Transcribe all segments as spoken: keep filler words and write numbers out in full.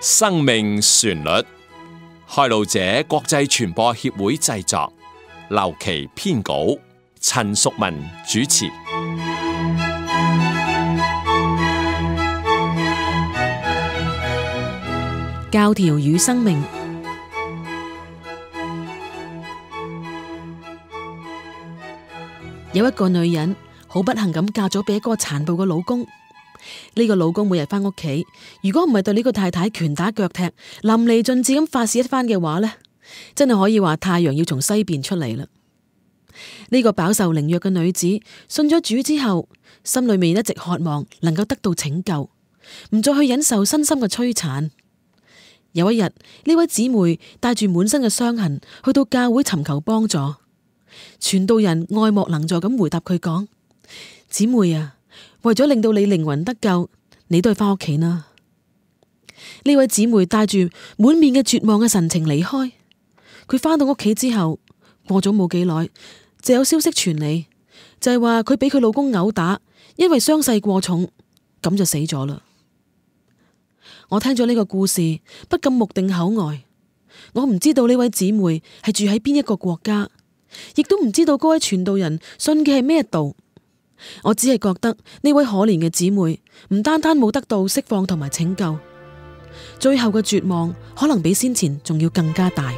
生命旋律，開路者國際傳播協會製作，劉琦編稿，陳淑文主持。 教條與生命。有一個女人好不幸咁嫁咗俾一個殘暴嘅老公。呢個老公每日返屋企，如果唔係對呢個太太拳打腳踢、淋漓盡致咁發洩一番嘅話呢，真係可以話太陽要從西邊出嚟啦。呢個飽受凌虐嘅女子信咗主之後，心裏面一直渴望能夠得到拯救，唔再去忍受身心嘅摧殘。有一日，呢位姊妹帶住滿身嘅傷痕去到教會尋求幫助。傳道人愛莫能助咁回答佢講：姊妹啊，為咗令到你靈魂得救，你都係返屋企啦。呢位姊妹帶住滿面嘅絕望嘅神情離開。佢返到屋企之後，過咗冇幾耐，就有消息傳嚟，就係話佢俾佢老公毆打，因為傷勢過重，咁就死咗啦。我聽咗呢個故事，不禁目定口呆。我唔知道呢位姊妹係住喺邊一個國家，亦都唔知道嗰位傳道人信嘅係咩道。我只係覺得呢位可憐嘅姊妹唔單單冇得到釋放同埋拯救，最後嘅絕望可能比先前仲要更加大。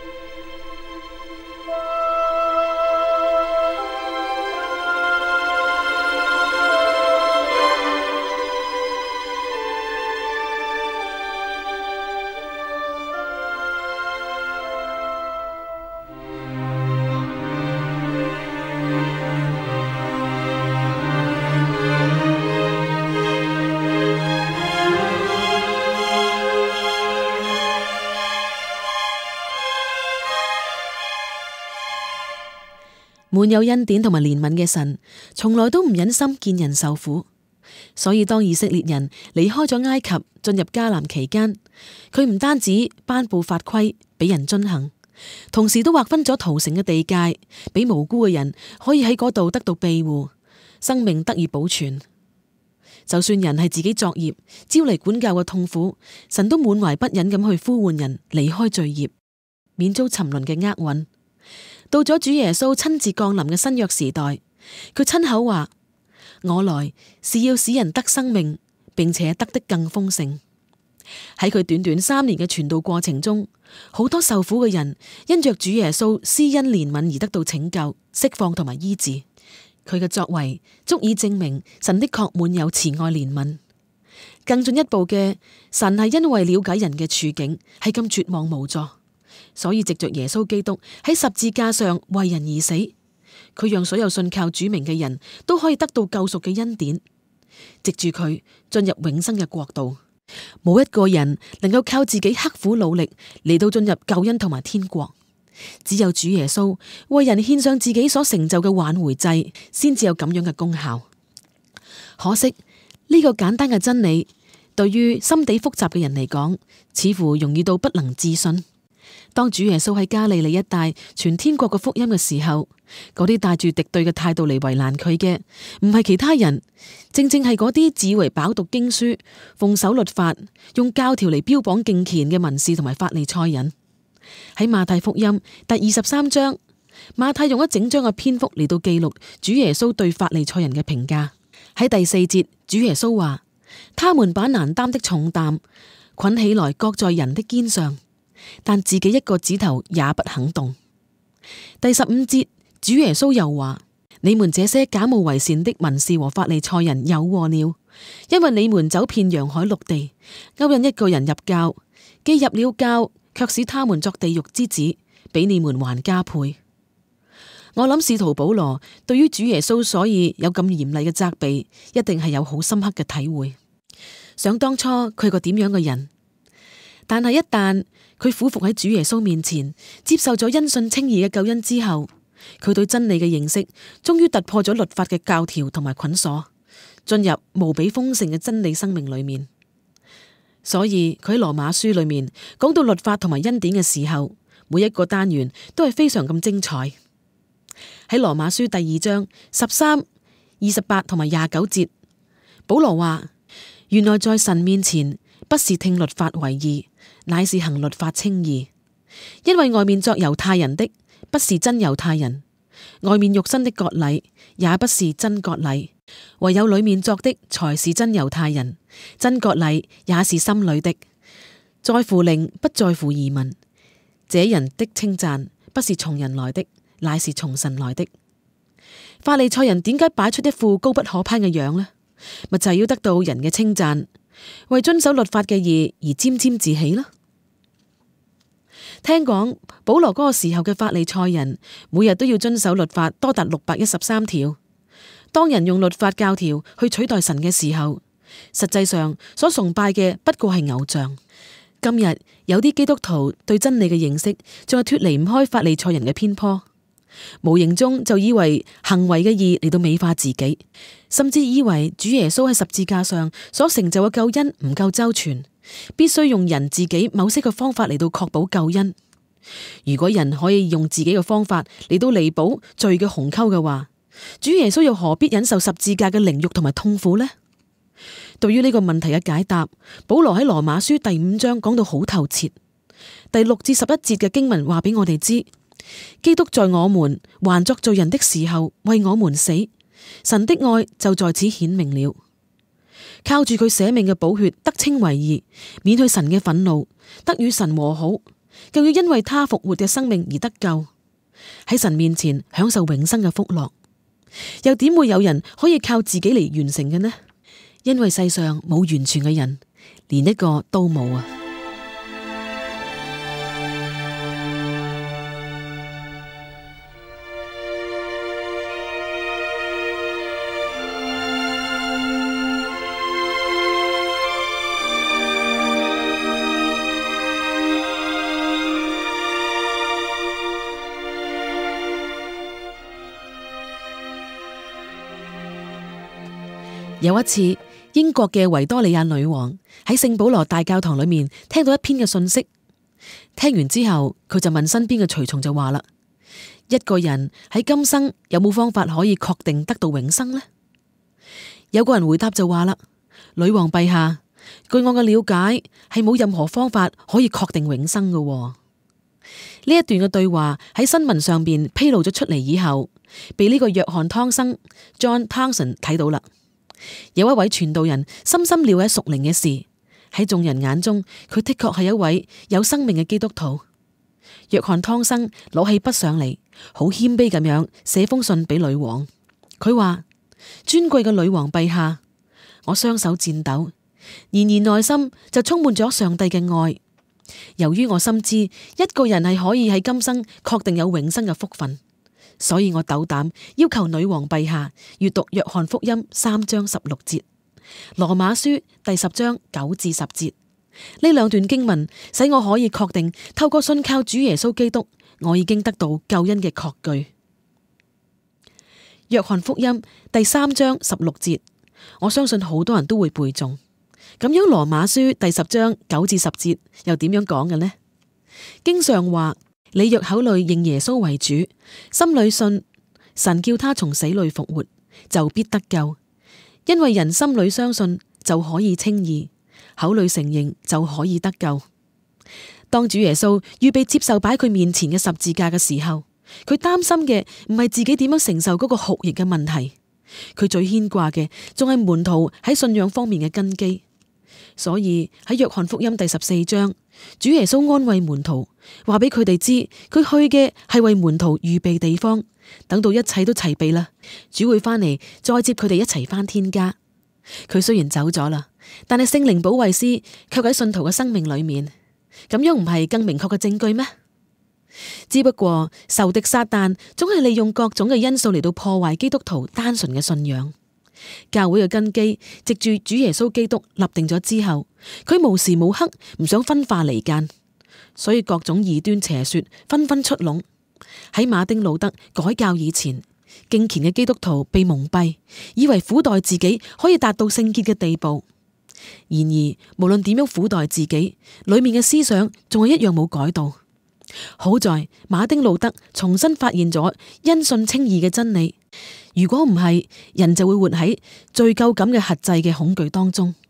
滿有恩典同埋憐憫嘅神，從來都唔忍心見人受苦，所以當以色列人離開咗埃及，進入迦南期間，佢唔單止頒布法規俾人遵行，同時都劃分咗逃城嘅地界，俾無辜嘅人可以喺嗰度得到庇護，生命得以保存。就算人係自己作孽，招嚟管教嘅痛苦，神都滿懷不忍咁去呼喚人離開罪孽，免遭沉淪嘅厄運。到咗主耶穌親自降臨嘅新約時代，佢親口話：我來是要使人得生命，並且得的更豐盛。喺佢短短三年嘅傳道過程中，好多受苦嘅人因着主耶穌施恩憐憫而得到拯救、釋放同埋醫治。佢嘅作為足以證明神的確滿有慈愛憐憫。更進一步嘅，神係因為了解人嘅處境係咁絕望無助，所以藉着耶穌基督喺十字架上為人而死，佢讓所有信靠主名嘅人都可以得到救贖嘅恩典，藉住佢進入永生嘅國度。冇一個人能夠靠自己刻苦努力嚟到進入救恩同埋天國，只有主耶穌為人獻上自己所成就嘅挽回祭，先至有咁樣嘅功效。可惜呢個簡單嘅真理，對於心地複雜嘅人嚟講，似乎容易到不能置信。當主耶穌喺加利利一帶傳天國嘅福音嘅時候，嗰啲帶住敵對嘅態度嚟為難佢嘅，唔係其他人，正正係嗰啲自以為飽讀經書、奉守律法、用教條嚟標榜敬虔嘅文士同埋法利賽人。喺馬太福音第二十三章，馬太用一整章嘅篇幅嚟到記錄主耶穌對法利賽人嘅評價。喺第四節，主耶穌話：他們把難擔的重擔捆起來，擱在人的肩上，但自己一個指頭也不肯動。第十五節，主耶穌又話：你們這些假冒為善的文士和法利賽人有禍了，因為你們走遍洋海陸地，勾引一個人入教，既入了教，卻使他們作地獄之子，比你們還加倍。我諗使徒保羅對於主耶穌所以有咁嚴厲嘅責備，一定係有好深刻嘅體會。想當初佢係個點樣嘅人，但係一旦佢俯伏喺主耶穌面前，接受咗因信稱義嘅救恩之後，佢對真理嘅認識終於突破咗律法嘅教條同埋捆鎖，進入無比豐盛嘅真理生命裏面。所以佢喺羅馬書裏面講到律法同埋恩典嘅時候，每一個單元都係非常咁精彩。喺羅馬書第二章十三、二十八同埋廿九節，保羅話：原來在神面前， 不是聽律法為義，乃是行律法稱義。因為外面作猶太人的，不是真猶太人；外面肉身的割禮，也不是真割禮。唯有裏面作的，才是真猶太人。真割禮也是心裏的，在乎靈，不在乎儀文。這人的稱讚，不是從人來的，乃是從神來的。法利賽人點解擺出一副高不可攀嘅樣呢？咪就係要得到人嘅稱讚，為遵守律法嘅義而沾沾自喜啦。聽講保羅嗰個時候嘅法利賽人，每日都要遵守律法多達六百一十三條。當人用律法教條去取代神嘅時候，實際上所崇拜嘅不過係偶像。今日有啲基督徒對真理嘅認識，仲係脫離唔開法利賽人嘅偏頗，無形中就以為行為嘅義嚟到美化自己，甚至以為主耶穌喺十字架上所成就嘅救恩唔夠周全，必須用人自己某些嘅方法嚟到確保救恩。如果人可以用自己嘅方法嚟到彌補罪嘅鴻溝嘅話，主耶穌又何必忍受十字架嘅凌辱同埋痛苦呢？對於呢個問題嘅解答，保羅喺羅馬書第五章講到好透徹。第六至十一節嘅經文話俾我哋知，基督在我們還作罪人的時候為我們死，神的愛就在此顯明了。靠住佢捨命嘅寶血得稱為義，免去神嘅憤怒，得與神和好，更要因為他復活嘅生命而得救，喺神面前享受永生嘅福樂。又點會有人可以靠自己嚟完成嘅呢？因為世上冇完全嘅人，連一個都冇啊！有一次，英國嘅維多利亞女王喺聖保羅大教堂裏面聽到一篇嘅信息，聽完之後佢就問身邊嘅隨從就話啦：一個人喺今生有冇方法可以確定得到永生呢？有個人回答就話啦：女王陛下，據我嘅了解係冇任何方法可以確定永生嘅喎。呢一段嘅對話喺新聞上邊披露咗出嚟以後，被呢個約翰湯生 John Townsend 睇到啦。有一位傳道人深深了解屬靈嘅事，喺眾人眼中，佢的確係一位有生命嘅基督徒。約翰湯生攞起筆上嚟，好謙卑咁樣寫封信俾女王。佢話：尊貴嘅女王陛下，我雙手顫抖，然而內心就充滿咗上帝嘅愛。由於我深知一個人係可以喺今生確定有永生嘅福分，所以我斗膽要求女王陛下閱讀約翰福音三章十六節、羅馬書第十章九至十節呢兩段經文，使我可以確定透過信靠主耶穌基督，我已經得到救恩嘅確據。約翰福音第三章十六節，我相信好多人都會背誦。咁樣羅馬書第十章九至十節又點樣講嘅呢？經上話：你若口裏認耶穌為主，心裏信神叫他從死裏復活，就必得救。因為人心裏相信就可以稱義，口裏承認就可以得救。當主耶穌預備接受擺佢面前嘅十字架嘅時候，佢擔心嘅唔係自己點樣承受嗰個酷刑嘅問題，佢最牽掛嘅仲係門徒喺信仰方面嘅根基。所以喺約翰福音第十四章，主耶穌安慰門徒，話俾佢哋知，佢去嘅係為門徒預備地方，等到一切都齊備啦，主會返嚟再接佢哋一齊返天家。佢雖然走咗啦，但係聖靈保惠師卻喺信徒嘅生命裏面，咁樣唔係更明確嘅證據咩？只不過仇敵撒旦總係利用各種嘅因素嚟到破壞基督徒單純嘅信仰。教會嘅根基藉住主耶穌基督立定咗之後，佢無時無刻唔想分化離間，所以各種異端邪說紛紛出籠。喺馬丁路德改教以前，敬虔嘅基督徒被蒙蔽，以為苦待自己可以達到聖潔嘅地步。然而無論點樣苦待自己，裏面嘅思想仲係一樣冇改到。好在馬丁路德重新發現咗因信稱義嘅真理。如果唔係，人就會活喺罪疚感嘅轄制嘅恐懼當中，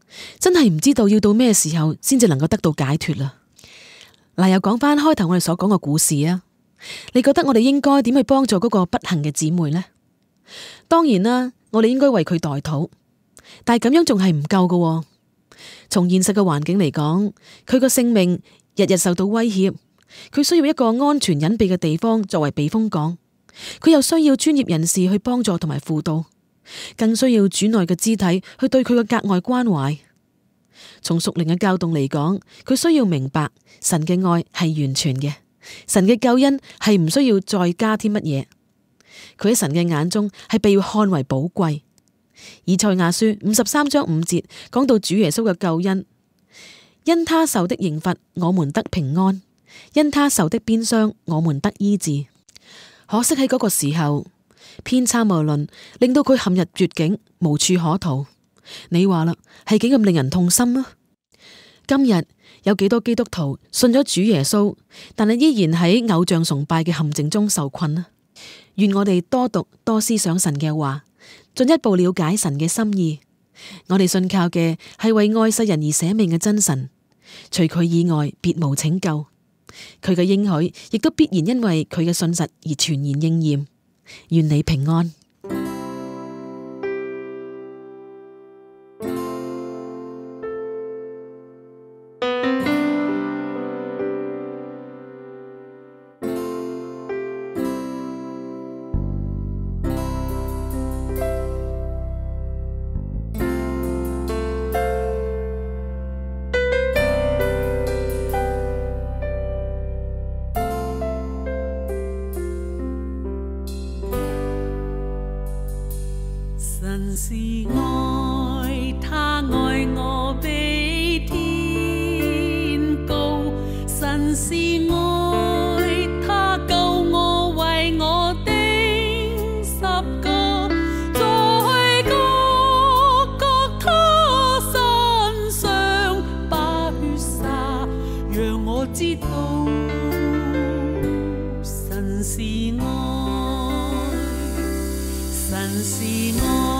真係唔知道要到咩時候先至能夠得到解脫啦。嗱，又講翻開頭我哋所講嘅故事啊，你覺得我哋應該點去幫助嗰個不幸嘅姊妹呢？當然啦，我哋應該為佢代禱，但係咁樣仲係唔夠㗎。從現實嘅環境嚟講，佢個性命日日受到威脅，佢需要一個安全隱蔽嘅地方作為避風港，佢又需要專業人士去幫助同埋輔導，更需要主內嘅肢體去對佢嘅格外關懷。從屬靈嘅教導嚟講，佢需要明白神嘅愛係完全嘅，神嘅救恩係唔需要再加添乜嘢，佢喺神嘅眼中係被看為寶貴。以賽亞書五十三章五節講到主耶穌嘅救恩，因他受的刑罰，我們得平安；因他受的鞭傷，我們得醫治。可惜喺嗰個時候，偏差謬論令到佢陷入絕境，無處可逃。你話啦，係幾咁令人痛心啊！今日有幾多基督徒信咗主耶穌，但係依然喺偶像崇拜嘅陷阱中受困啊！願我哋多讀多思想神嘅話，進一步了解神嘅心意。我哋信靠嘅係為愛世人而捨命嘅真神，除佢以外別無拯救。佢嘅應許亦都必然因為佢嘅信實而全然應驗。願你平安。 神是愛，他愛我比天高。神是愛，他救我為我釘十架，在各各他身上把血灑，讓我知道神是愛，神是愛。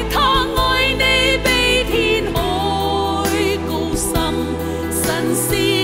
神是